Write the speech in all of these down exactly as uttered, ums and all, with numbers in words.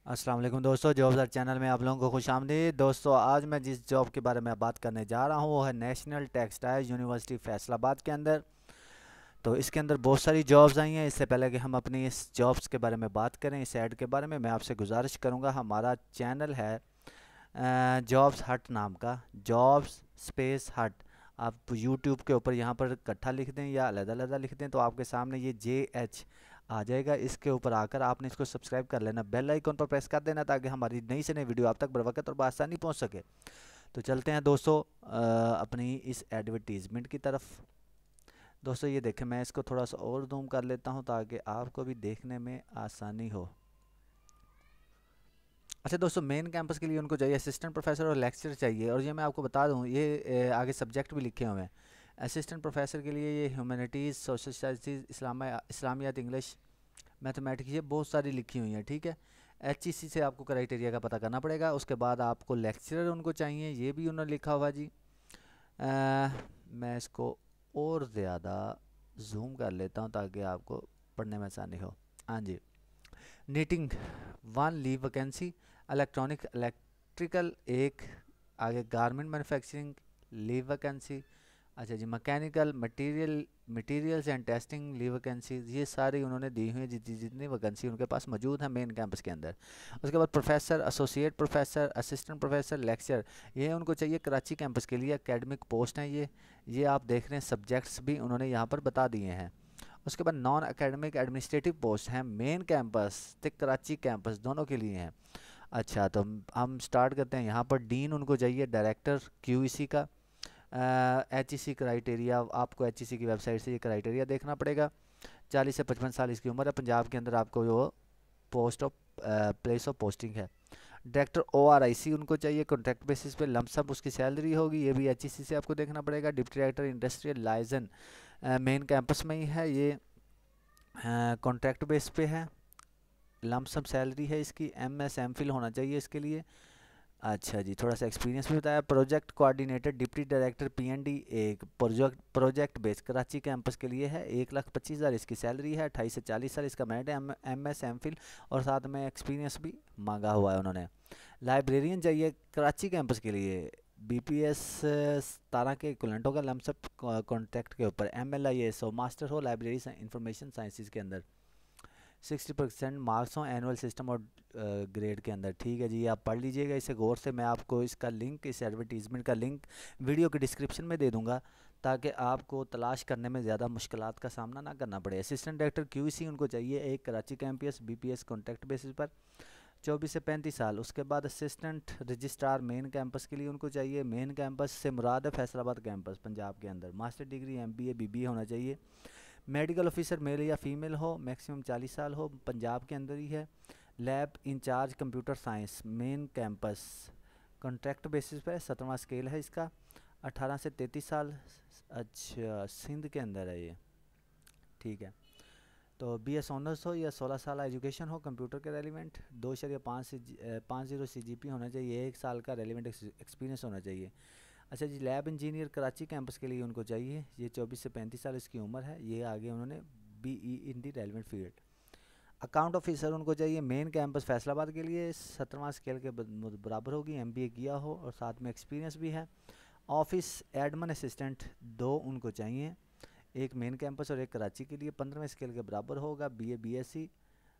अस्सलाम वालेकुम दोस्तों, जॉब सर्च चैनल में आप लोगों को खुशामदीद। दोस्तों, आज मैं जिस जॉब के बारे में बात करने जा रहा हूँ वो है नेशनल टेक्सटाइल यूनिवर्सिटी फैसलाबाद के अंदर। तो इसके अंदर बहुत सारी जॉब्स आई हैं। इससे पहले कि हम अपनी इस जॉब्स के बारे में बात करें, इस ऐड के बारे में, मैं आपसे गुजारिश करूँगा, हमारा चैनल है जॉब्स हट नाम का, जॉब्स स्पेस हट। आप यूट्यूब के ऊपर यहाँ पर इकट्ठा लिख दें या अलग-अलग लिख दें तो आपके सामने ये जे एच आ जाएगा। इसके ऊपर आकर आपने इसको सब्सक्राइब कर लेना, बेल आइकन पर प्रेस कर देना ताकि हमारी नई से नई वीडियो आप तक बर वक्त और बआसानी पहुँच सके। तो चलते हैं दोस्तों अ, अपनी इस एडवर्टीज़मेंट की तरफ। दोस्तों ये देखें, मैं इसको थोड़ा सा और जूम कर लेता हूँ ताकि आपको भी देखने में आसानी हो। अच्छा दोस्तों, मेन कैंपस के लिए उनको चाहिए असिस्टेंट प्रोफेसर और लेक्चर चाहिए। और ये मैं आपको बता दूं, ये ए, आगे सब्जेक्ट भी लिखे हुए हैं। असिस्टेंट प्रोफेसर के लिए ये ह्यूमैनिटीज़, सोशल स्टडीज़, इस्लामिया इस्लामियात, इंग्लिश, मैथमेटिक्स, ये बहुत सारी लिखी हुई हैं। ठीक है, एच ई सी से आपको क्राइटेरिया का पता करना पड़ेगा। उसके बाद आपको लेक्चरर उनको चाहिए, ये भी उन्होंने लिखा हुआ जी। अ, मैं इसको और ज़्यादा जूम कर लेता हूँ ताकि आपको पढ़ने में आसानी हो। हाँ जी, knitting one leave vacancy, electronic electrical एक, आगे गारमेंट मैन्युफैक्चरिंग लीव वैकेंसी। अच्छा जी, mechanical material materials and testing leave vacancies, ये सारी उन्होंने दी हुई हैं जितनी जितनी वैकेंसी उनके पास मौजूद है मेन कैंपस के अंदर। उसके बाद professor, associate professor, assistant professor, lecture, ये उनको चाहिए कराची कैंपस के लिए। एकेडमिक पोस्ट हैं ये ये आप देख रहे हैं, सब्जेक्ट्स भी उन्होंने यहाँ पर बता दिए हैं। उसके बाद नॉन एकेडमिक एडमिनिस्ट्रेटिव पोस्ट हैं मेन कैंपस ते कराची कैंपस दोनों के लिए हैं। अच्छा, तो हम हम स्टार्ट करते हैं। यहाँ पर डीन उनको चाहिए, डायरेक्टर क्यूईसी का। एच ई सी क्राइटेरिया, आपको एच ई सी की वेबसाइट से ये क्राइटेरिया देखना पड़ेगा। चालीस से पचपन साल इसकी उम्र है। पंजाब के अंदर आपको जो post of place of posting है। Director O R I C उनको चाहिए, कॉन्ट्रैक्ट बेसिस पे, लमसम उसकी सैलरी होगी, ये भी एच ई सी से आपको देखना पड़ेगा। Deputy director industrial liaison main campus में ही है, ये कॉन्ट्रैक्ट बेस पे है, लमसम सैलरी है इसकी। एम एस एम फिल होना चाहिए इसके लिए। अच्छा जी, थोड़ा सा एक्सपीरियंस भी बताया। Project coordinator deputy director P N D एक, project project base Karachi campus के लिए है। एक लाख पच्चीस हज़ार इसकी सैलरी है। अट्ठाईस से चालीस साल इसका मैरिड है, एम एस एम फिल, और साथ में एक्सपीरियंस भी मांगा हुआ है उन्होंने। लाइब्रेरियन चाहिए कराची कैंपस के लिए, बी पी एस सतारह के इक्वलेंट होगा लमसम कॉन्ट्रैक्ट के ऊपर। एम एल आई एस हो, मास्टर हो लाइब्रेरी इंफॉर्मेशन साइंसिस के अंदर। सिक्सटी परसेंट मार्क्स हों एनुअल सिस्टम और ग्रेड के अंदर। ठीक है जी, आप पढ़ लीजिएगा इसे गौर से। मैं आपको इसका लिंक, इस एडवर्टीज़मेंट का लिंक वीडियो के डिस्क्रिप्शन में दे दूंगा ताकि आपको तलाश करने में ज़्यादा मुश्किलात का सामना ना करना पड़े। असिस्टेंट डायरेक्टर क्यूसी उनको चाहिए, एक Karachi campus B P S contract basis पर, चौबीस से पैंतीस साल। उसके बाद असिस्टेंट रजिस्ट्रार मेन कैंपस के लिए उनको चाहिए। मेन कैंपस से मुराद है फैसलाबाद कैंपस पंजाब के अंदर। Master degree M B A B B A होना चाहिए। मेडिकल ऑफिसर मेल या फीमेल हो, मैक्सिमम चालीस साल हो, पंजाब के अंदर ही है। Lab incharge computer science main campus, contract basis पे, सत्रहवां स्केल है इसका, अठारह से तैंतीस साल। अच्छा, सिंध के अंदर है ये। ठीक है, तो बी एस ऑनर्स हो या सोलह साल एजुकेशन हो कंप्यूटर के रेलिवेंट, दो शरिया पाँच से पाँच जीरो सी जी पी होना चाहिए, एक साल का रेलिवेंट एक्सपीरियंस होना चाहिए। अच्छा जी, लैब इंजीनियर कराची कैंपस के लिए उनको चाहिए, ये चौबीस से पैंतीस साल इसकी उम्र है। ये आगे उन्होंने B E in the relevant field. Account officer उनको चाहिए मेन कैंपस फैसलाबाद के लिए, सत्रहवां स्केल के बराबर होगी, एम बी ए किया हो और साथ में एक्सपीरियंस भी है। ऑफिस एडमन असिस्टेंट दो उनको चाहिए, एक मेन कैंपस और एक कराची के लिए, पंद्रहवें स्केल के बराबर होगा। B A B S C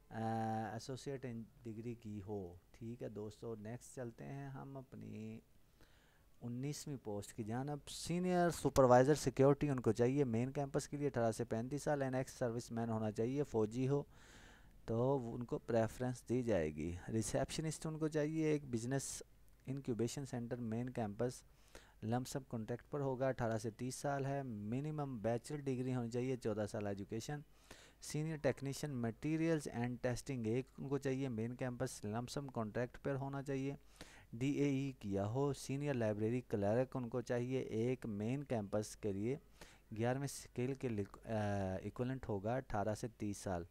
associate degree की हो। ठीक है दोस्तों, नेक्स्ट चलते हैं हम अपनी उन्नीसवीं पोस्ट की जानब। सीनियर सुपरवाइज़र सिक्योरिटी उनको चाहिए मेन कैंपस के लिए, अठारह से पैंतीस साल, एन एक्स सर्विस मैन होना चाहिए, फ़ौजी हो तो उनको प्रेफरेंस दी जाएगी। रिसेप्शनिस्ट उनको चाहिए, एक business incubation centre main campus, lump sum contract पर होगा, अठारह से तीस साल है। मिनिमम बैचलर डिग्री होनी चाहिए, चौदह साल education. Senior technician materials and testing एक उनको चाहिए मेन कैंपस, लमसम कॉन्ट्रैक्ट पर होना चाहिए, डी ए ई किया हो। सीनियर लाइब्रेरी क्लर्क उनको चाहिए, एक मेन कैंपस के लिए, ग्यारहवें स्केल के इक्वलेंट होगा, अठारह से तीस साल।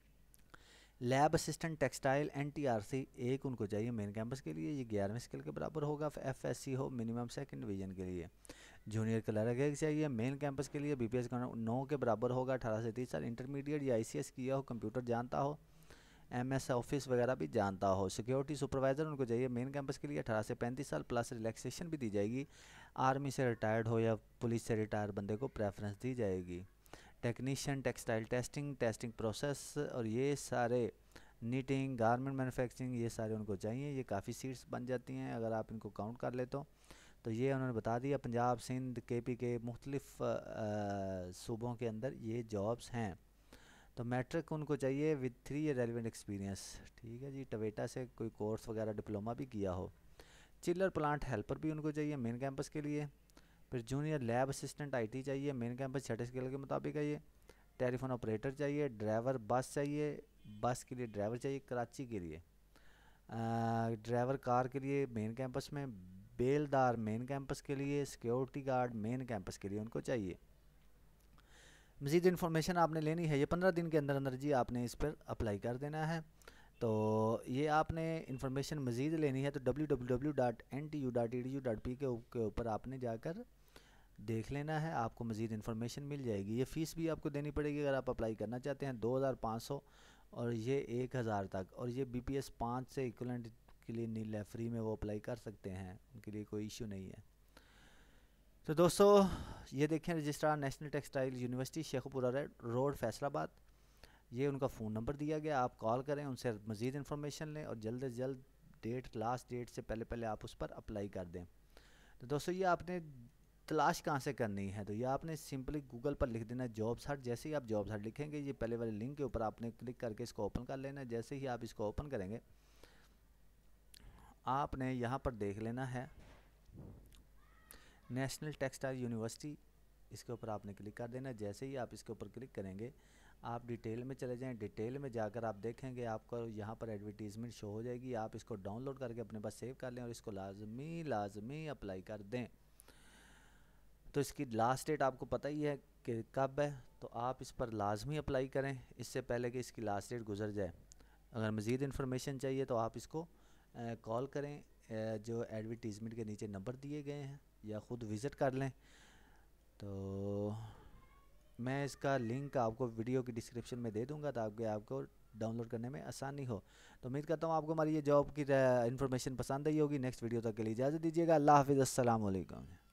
Lab assistant textile N T R C एक उनको चाहिए मेन कैंपस के लिए, ये ग्यारहवें स्केल के बराबर होगा। एफ एस सी हो मिनिमम सेकंड डिवीजन के लिए। जूनियर क्लर्क एक चाहिए मेन कैंपस के लिए, बी पी एस का नौ के बराबर होगा, अठारह से तीस साल। इंटरमीडिएट या आई सी एस किया हो, कंप्यूटर जानता हो, एम एस ऑफिस वगैरह भी जानता हो। सिक्योरिटी सुपरवाइज़र उनको चाहिए मेन कैंपस के लिए, अठारह से पैंतीस साल प्लस रिलैक्सेशन भी दी जाएगी। आर्मी से रिटायर्ड हो या पुलिस से रिटायर बंदे को प्रेफरेंस दी जाएगी। Technician textile testing testing process और ये सारे, नीटिंग गारमेंट मैन्युफैक्चरिंग, ये सारे उनको चाहिए। ये काफ़ी सीट्स बन जाती हैं अगर आप इनको काउंट कर ले तो तो ये उन्होंने बता दिया पंजाब सिंध के पी के मुख्तलिफ सूबों के अंदर ये जॉब्स हैं। तो मैट्रिक उनको चाहिए with three year relevant experience, ठीक है जी। टवेटा से कोई कोर्स वगैरह डिप्लोमा भी किया हो। चिल्लर प्लांट हेल्पर भी उनको चाहिए मेन कैंपस के लिए। फिर जूनियर लैब असिस्टेंट आईटी चाहिए मेन कैंपस छठे स्केल के मुताबिक है ये। टेलीफोन ऑपरेटर चाहिए। ड्राइवर बस चाहिए, बस के लिए ड्राइवर चाहिए कराची के लिए। ड्राइवर कार के लिए मेन कैंपस में। बेलदार मेन कैंपस के लिए। सिक्योरिटी गार्ड मेन कैंपस के लिए उनको चाहिए। मज़ीद इन्फॉर्मेशन आपने लेनी है, ये पंद्रह दिन के अंदर अंदर जी आपने इस पर अप्लाई कर देना है। तो ये आपने इन्फॉर्मेशन मज़ीद लेनी है तो W W W dot N T U dot E D U dot P K ऊपर आपने जाकर देख लेना है, आपको मज़ीद इन्फॉर्मेशन मिल जाएगी। ये फ़ीस भी आपको देनी पड़ेगी अगर आप अप्लाई करना चाहते हैं, दो हज़ार पाँच सौ और ये एक हज़ार तक। और ये बी पी एस पाँच से इक्वलेंट के लिए नील है, फ्री में वो अप्लाई कर सकते हैं, उनके लिए कोई इशू नहीं है। तो दोस्तों ये देखें registrar national textile university Sheikhupura road Faisalabad, ये उनका फ़ोन नंबर दिया गया, आप कॉल करें, उनसे मज़ीद इन्फॉर्मेशन लें और जल्द से जल्द डेट लास्ट डेट से पहले पहले आप उस पर अप्लाई कर दें। तो दोस्तों ये आपने तलाश कहाँ से करनी है, तो ये आपने सिंपली गूगल पर लिख देना है जॉब्स हट। जैसे ही आप जॉब्स हट लिखेंगे ये पहले वाले लिंक के ऊपर आपने क्लिक करके इसको ओपन कर लेना है। जैसे ही आप इसको ओपन करेंगे आपने यहाँ पर देख लेना है नेशनल टेक्सटाइल यूनिवर्सिटी, इसके ऊपर आपने क्लिक कर देना। जैसे ही आप इसके ऊपर क्लिक करेंगे आप डिटेल में चले जाएं। डिटेल में जाकर आप देखेंगे आपको यहाँ पर एडवर्टीज़मेंट शो हो जाएगी, आप इसको डाउनलोड करके अपने पास सेव कर लें और इसको लाजमी लाजमी अप्लाई कर दें। तो इसकी लास्ट डेट आपको पता ही है कि कब है, तो आप इस पर लाजमी अप्लाई करें इससे पहले कि इसकी लास्ट डेट गुजर जाए। अगर मज़ीद इन्फॉर्मेशन चाहिए तो आप इसको कॉल करें, आ, जो एडवर्टीज़मेंट के नीचे नंबर दिए गए हैं, या ख़ुद विज़िट कर लें। तो मैं इसका लिंक आपको वीडियो की डिस्क्रिप्शन में दे दूंगा ताकि आपको डाउनलोड करने में आसानी हो। तो उम्मीद करता हूँ आपको हमारी ये जॉब की इन्फॉर्मेशन पसंद आई होगी। नेक्स्ट वीडियो तक के लिए इजाज़त दीजिएगा। अल्लाह हाफ़िज़, अस्सलाम वालेकुम।